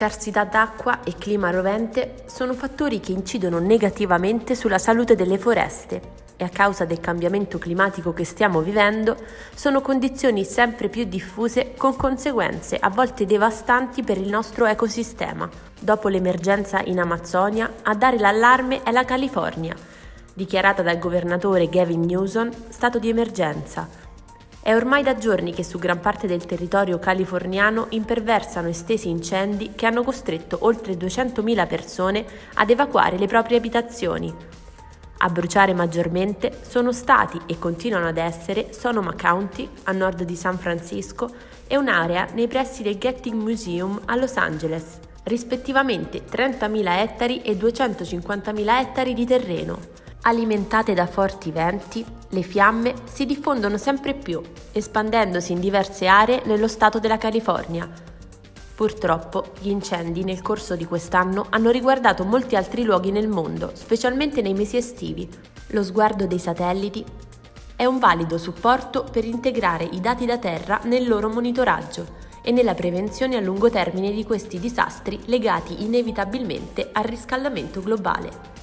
Scarsità d'acqua e clima rovente sono fattori che incidono negativamente sulla salute delle foreste e a causa del cambiamento climatico che stiamo vivendo sono condizioni sempre più diffuse con conseguenze a volte devastanti per il nostro ecosistema. Dopo l'emergenza in Amazzonia, a dare l'allarme è la California, dichiarata dal governatore Gavin Newsom stato di emergenza. È ormai da giorni che su gran parte del territorio californiano imperversano estesi incendi che hanno costretto oltre 200.000 persone ad evacuare le proprie abitazioni. A bruciare maggiormente sono stati e continuano ad essere Sonoma County, a nord di San Francisco, e un'area nei pressi del Getty Museum a Los Angeles, rispettivamente 30.000 ettari e 250.000 ettari di terreno. Alimentate da forti venti, le fiamme si diffondono sempre più, espandendosi in diverse aree nello stato della California. Purtroppo, gli incendi nel corso di quest'anno hanno riguardato molti altri luoghi nel mondo, specialmente nei mesi estivi. Lo sguardo dei satelliti è un valido supporto per integrare i dati da terra nel loro monitoraggio e nella prevenzione a lungo termine di questi disastri legati inevitabilmente al riscaldamento globale.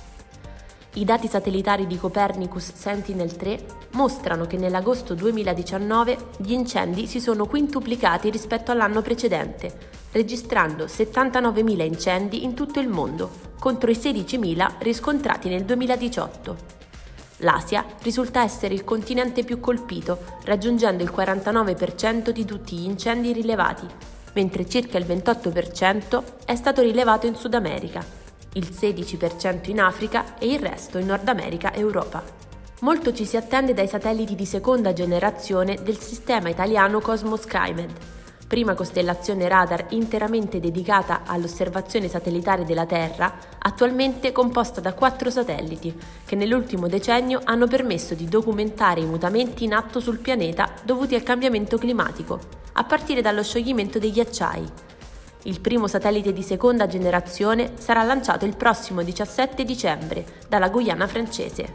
I dati satellitari di Copernicus Sentinel-3 mostrano che nell'agosto 2019 gli incendi si sono quintuplicati rispetto all'anno precedente, registrando 79.000 incendi in tutto il mondo, contro i 16.000 riscontrati nel 2018. L'Asia risulta essere il continente più colpito, raggiungendo il 49% di tutti gli incendi rilevati, mentre circa il 28% è stato rilevato in Sud America, il 16% in Africa e il resto in Nord America e Europa. Molto ci si attende dai satelliti di seconda generazione del sistema italiano Cosmo Skymed, prima costellazione radar interamente dedicata all'osservazione satellitare della Terra, attualmente composta da 4 satelliti, che nell'ultimo decennio hanno permesso di documentare i mutamenti in atto sul pianeta dovuti al cambiamento climatico, a partire dallo scioglimento dei ghiacciai. Il primo satellite di seconda generazione sarà lanciato il prossimo 17 dicembre dalla Guyana francese.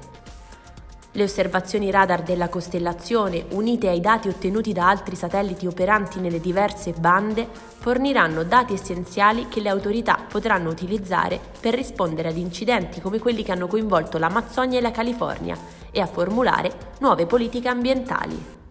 Le osservazioni radar della costellazione, unite ai dati ottenuti da altri satelliti operanti nelle diverse bande, forniranno dati essenziali che le autorità potranno utilizzare per rispondere ad incidenti come quelli che hanno coinvolto l'Amazzonia e la California e a formulare nuove politiche ambientali.